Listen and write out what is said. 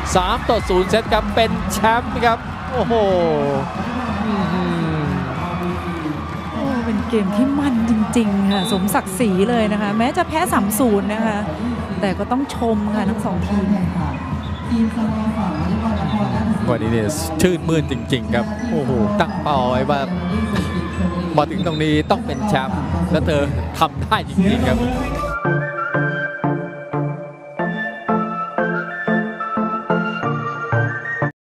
3-0 เซตครับเป็นแชมป์ครับโอ้โหเป็นเกมที่มันจริงๆค่ะสมศักดิ์ศรีเลยนะคะแม้จะแพ้ 3-0 นะคะแต่ก็ต้องชมค่ะทั้ง2ทีมวันนี้เนี่ยชื่นมื่นจริงๆครับโอ้โหตั้งเป้าไว้ว่ามาถึงตรงนี้ต้องเป็นแชมป์และเธอทำได้จริงๆครับ